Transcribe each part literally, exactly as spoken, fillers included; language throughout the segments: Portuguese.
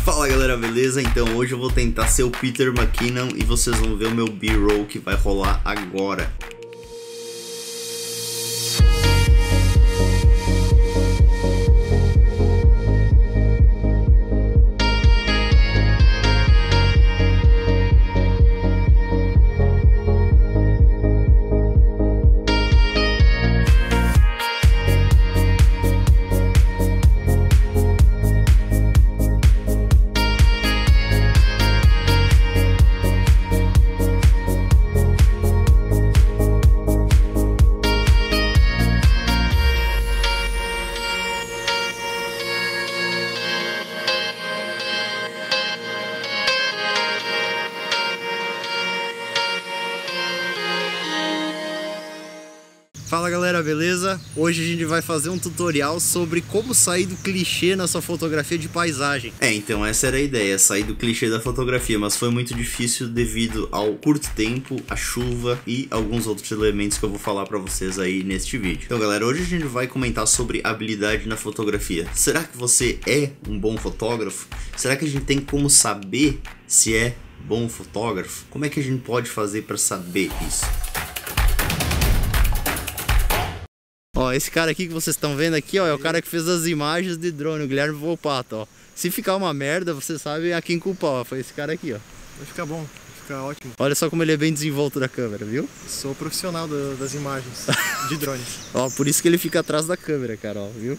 Fala galera, beleza? Então hoje eu vou tentar ser o Peter McKinnon e vocês vão ver o meu B-roll que vai rolar agora. Fala galera, beleza? Hoje a gente vai fazer um tutorial sobre como sair do clichê na sua fotografia de paisagem. É, então essa era a ideia, sair do clichê da fotografia, mas foi muito difícil devido ao curto tempo, a chuva e alguns outros elementos que eu vou falar pra vocês aí neste vídeo. Então galera, hoje a gente vai comentar sobre habilidade na fotografia. Será que você é um bom fotógrafo? Será que a gente tem como saber se é bom fotógrafo? Como é que a gente pode fazer pra saber isso? Ó, esse cara aqui que vocês estão vendo aqui, ó, é o cara que fez as imagens de drone, o Guilherme Volpato, ó. Se ficar uma merda, você sabe a quem culpar, ó, foi esse cara aqui, ó. Vai ficar bom, vai ficar ótimo. Olha só como ele é bem desenvolto da câmera, viu? Sou profissional do, das imagens de drones. Ó, por isso que ele fica atrás da câmera, cara, ó, viu?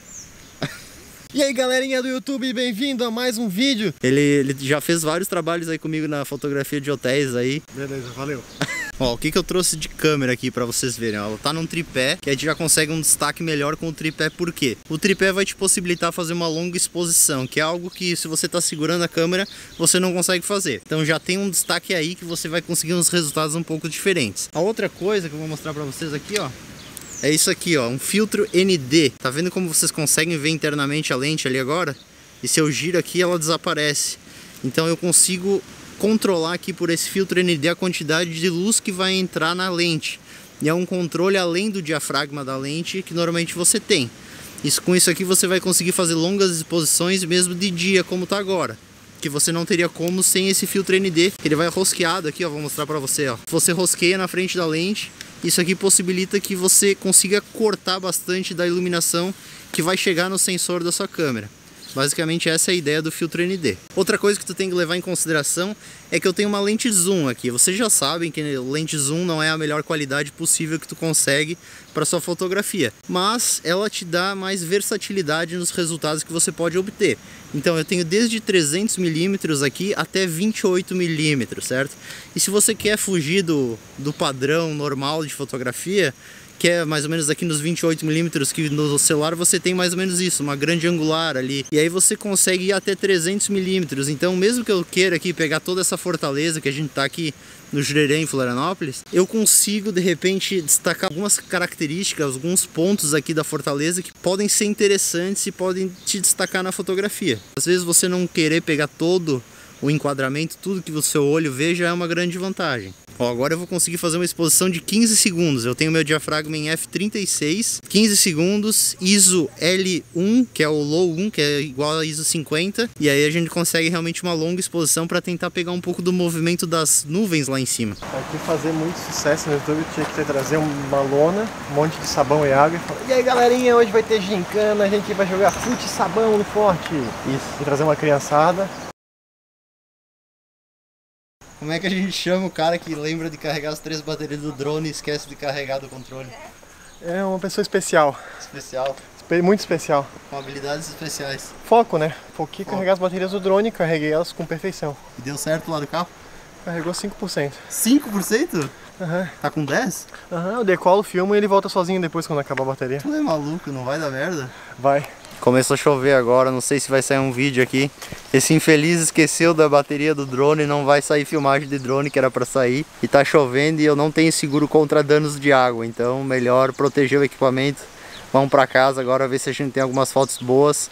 E aí galerinha do YouTube, bem-vindo a mais um vídeo. Ele, ele já fez vários trabalhos aí comigo na fotografia de hotéis aí. Beleza, valeu. Ó, o que que eu trouxe de câmera aqui pra vocês verem, ó, ela tá num tripé, que a gente já consegue um destaque melhor com o tripé, por quê? O tripé vai te possibilitar fazer uma longa exposição, que é algo que se você tá segurando a câmera, você não consegue fazer. Então já tem um destaque aí que você vai conseguir uns resultados um pouco diferentes. A outra coisa que eu vou mostrar pra vocês aqui, ó, é isso aqui, ó, um filtro N D. Tá vendo como vocês conseguem ver internamente a lente ali agora? E se eu giro aqui, ela desaparece. Então eu consigo controlar aqui por esse filtro N D a quantidade de luz que vai entrar na lente. E é um controle além do diafragma da lente que normalmente você tem. Isso, com isso aqui você vai conseguir fazer longas exposições mesmo de dia, como tá agora. Que você não teria como sem esse filtro N D. Ele vai rosqueado aqui, ó, vou mostrar pra você, ó. Você rosqueia na frente da lente. Isso aqui possibilita que você consiga cortar bastante da iluminação que vai chegar no sensor da sua câmera. Basicamente essa é a ideia do filtro N D. Outra coisa que tu tem que levar em consideração é que eu tenho uma lente zoom aqui. Vocês já sabem que lente zoom não é a melhor qualidade possível que tu consegue para sua fotografia, mas ela te dá mais versatilidade nos resultados que você pode obter. Então eu tenho desde trezentos milímetros aqui até vinte e oito milímetros, certo? E se você quer fugir do, do padrão normal de fotografia, que é mais ou menos aqui nos vinte e oito milímetros, que no celular você tem mais ou menos isso, uma grande angular ali. E aí você consegue ir até trezentos milímetros. Então mesmo que eu queira aqui pegar toda essa fortaleza que a gente tá aqui no Jurerê, em Florianópolis, eu consigo de repente destacar algumas características, alguns pontos aqui da fortaleza que podem ser interessantes e podem te destacar na fotografia. Às vezes você não querer pegar todo o enquadramento, tudo que o seu olho vê já é uma grande vantagem. Ó, agora eu vou conseguir fazer uma exposição de quinze segundos. Eu tenho meu diafragma em F trinta e seis, quinze segundos, I S O L um, que é o Low um, que é igual a I S O cinquenta. E aí a gente consegue realmente uma longa exposição para tentar pegar um pouco do movimento das nuvens lá em cima. Aqui fazer muito sucesso no YouTube, tinha que ter, trazer uma lona, um monte de sabão e água. E, falar, e aí galerinha, hoje vai ter gincana, a gente vai jogar fute sabão no forte. Isso. E trazer uma criançada. Como é que a gente chama o cara que lembra de carregar as três baterias do drone e esquece de carregar do controle? É uma pessoa especial. Especial. Muito especial. Com habilidades especiais. Foco, né? Foquei carregar as baterias do drone e carreguei elas com perfeição. E deu certo lá do carro? Carregou cinco por cento. cinco por cento? Aham. Tá com dez? Aham, eu decolo, filmo e ele volta sozinho depois quando acabar a bateria. Tu é maluco, não vai dar merda? Vai. Começou a chover agora, não sei se vai sair um vídeo aqui. Esse infeliz esqueceu da bateria do drone, não vai sair filmagem de drone que era pra sair. E tá chovendo e eu não tenho seguro contra danos de água, então melhor proteger o equipamento. Vamos pra casa agora ver se a gente tem algumas fotos boas.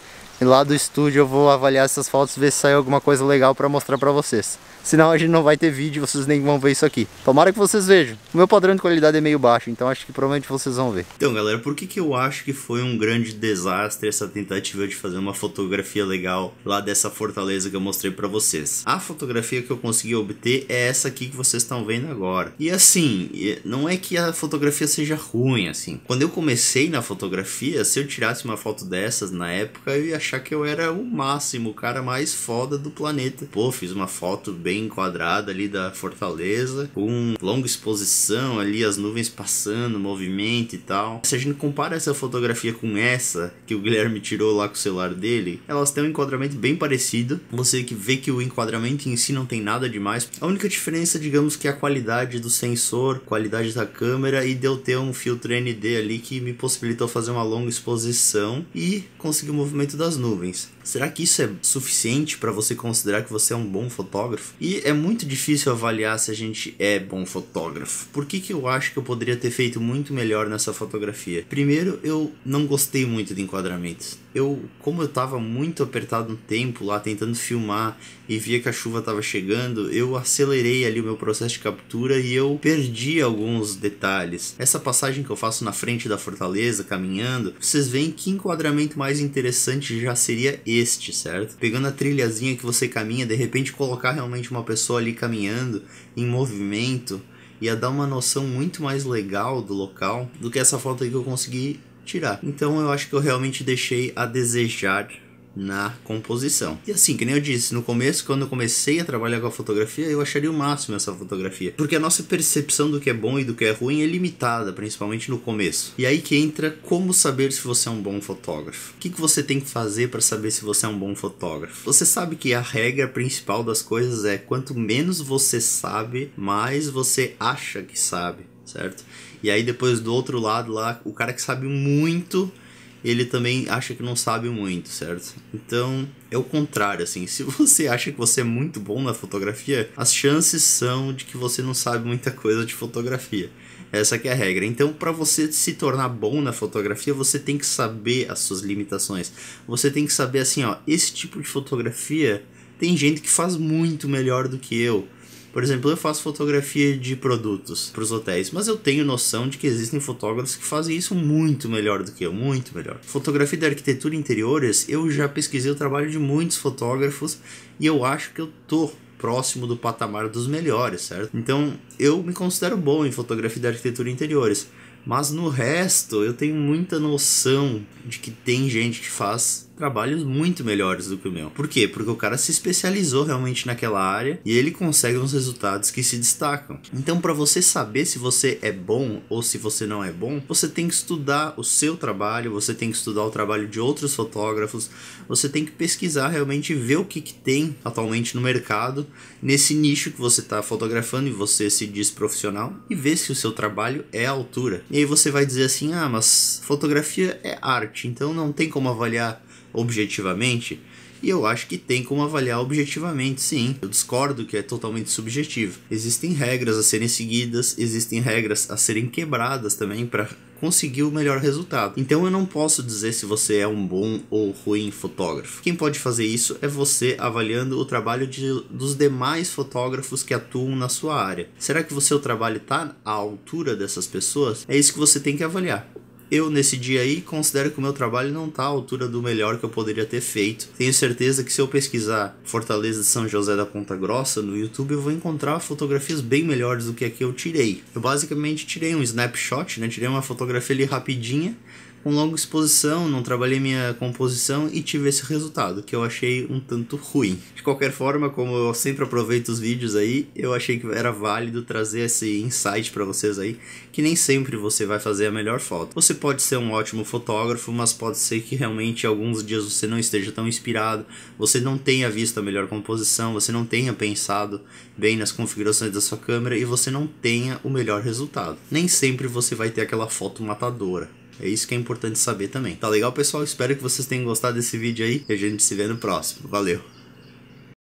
E lá do estúdio eu vou avaliar essas fotos, ver se saiu alguma coisa legal pra mostrar pra vocês. Senão a gente não vai ter vídeo, vocês nem vão ver isso aqui. Tomara que vocês vejam. O meu padrão de qualidade é meio baixo, então acho que provavelmente vocês vão ver. Então galera, por que que eu acho que foi um grande desastre essa tentativa de fazer uma fotografia legal lá dessa fortaleza que eu mostrei pra vocês? A fotografia que eu consegui obter é essa aqui que vocês estão vendo agora. E assim, não é que a fotografia seja ruim, assim. Quando eu comecei na fotografia, se eu tirasse uma foto dessas na época, eu ia achar que eu era o máximo, o cara mais foda do planeta. Pô, fiz uma foto bem enquadrada ali da fortaleza, com longa exposição ali, as nuvens passando, movimento e tal. Se a gente compara essa fotografia com essa que o Guilherme tirou lá com o celular dele, elas têm um enquadramento bem parecido. Você que vê que o enquadramento em si não tem nada demais. A única diferença, digamos, que é a qualidade do sensor, qualidade da câmera e de eu ter um filtro N D ali que me possibilitou fazer uma longa exposição e conseguir o movimento das nuvens. Será que isso é suficiente para você considerar que você é um bom fotógrafo? E é muito difícil avaliar se a gente é bom fotógrafo. Por que que eu acho que eu poderia ter feito muito melhor nessa fotografia? Primeiro, eu não gostei muito de enquadramentos. Eu, como eu tava muito apertado no tempo lá tentando filmar e via que a chuva tava chegando, eu acelerei ali o meu processo de captura e eu perdi alguns detalhes. Essa passagem que eu faço na frente da fortaleza, caminhando, vocês veem que enquadramento mais interessante já seria este, certo? Pegando a trilhazinha que você caminha, de repente colocar realmente uma pessoa ali caminhando, em movimento, ia dar uma noção muito mais legal do local do que essa foto aí que eu consegui tirar. Então eu acho que eu realmente deixei a desejar na composição. E assim, que nem eu disse, no começo, quando eu comecei a trabalhar com a fotografia, eu acharia o máximo essa fotografia. Porque a nossa percepção do que é bom e do que é ruim é limitada, principalmente no começo. E aí que entra como saber se você é um bom fotógrafo. O que que você tem que fazer para saber se você é um bom fotógrafo? Você sabe que a regra principal das coisas é quanto menos você sabe, mais você acha que sabe, certo? E aí depois do outro lado lá, o cara que sabe muito, ele também acha que não sabe muito, certo? Então, é o contrário, assim. Se você acha que você é muito bom na fotografia, as chances são de que você não sabe muita coisa de fotografia. Essa que é a regra. Então, para você se tornar bom na fotografia, você tem que saber as suas limitações. Você tem que saber, assim, ó, esse tipo de fotografia tem gente que faz muito melhor do que eu. Por exemplo, eu faço fotografia de produtos para os hotéis, mas eu tenho noção de que existem fotógrafos que fazem isso muito melhor do que eu, muito melhor. Fotografia de arquitetura e interiores, eu já pesquisei o trabalho de muitos fotógrafos e eu acho que eu tô próximo do patamar dos melhores, certo? Então, eu me considero bom em fotografia de arquitetura e interiores. Mas no resto, eu tenho muita noção de que tem gente que faz trabalhos muito melhores do que o meu. Por quê? Porque o cara se especializou realmente naquela área e ele consegue uns resultados que se destacam. Então, para você saber se você é bom ou se você não é bom, você tem que estudar o seu trabalho, você tem que estudar o trabalho de outros fotógrafos, você tem que pesquisar realmente e ver o que, que tem atualmente no mercado, nesse nicho que você está fotografando e você se diz profissional, e ver se o seu trabalho é à altura. E aí você vai dizer assim, ah, mas fotografia é arte, então não tem como avaliar objetivamente. E eu acho que tem como avaliar objetivamente, sim. Eu discordo que é totalmente subjetivo. Existem regras a serem seguidas, existem regras a serem quebradas também para conseguir o melhor resultado. Então eu não posso dizer se você é um bom ou ruim fotógrafo. Quem pode fazer isso é você avaliando o trabalho de, dos demais fotógrafos que atuam na sua área. Será que o seu trabalho está à altura dessas pessoas? É isso que você tem que avaliar. Eu, nesse dia aí, considero que o meu trabalho não está à altura do melhor que eu poderia ter feito. Tenho certeza que se eu pesquisar Fortaleza de São José da Ponta Grossa no YouTube, eu vou encontrar fotografias bem melhores do que a que eu tirei. Eu basicamente tirei um snapshot, né? Tirei uma fotografia ali rapidinha, com longa exposição, não trabalhei minha composição e tive esse resultado, que eu achei um tanto ruim. De qualquer forma, como eu sempre aproveito os vídeos aí, eu achei que era válido trazer esse insight para vocês aí, que nem sempre você vai fazer a melhor foto. Você pode ser um ótimo fotógrafo, mas pode ser que realmente alguns dias você não esteja tão inspirado, você não tenha visto a melhor composição, você não tenha pensado bem nas configurações da sua câmera e você não tenha o melhor resultado. Nem sempre você vai ter aquela foto matadora. É isso que é importante saber também. Tá legal, pessoal? Espero que vocês tenham gostado desse vídeo aí e a gente se vê no próximo. Valeu!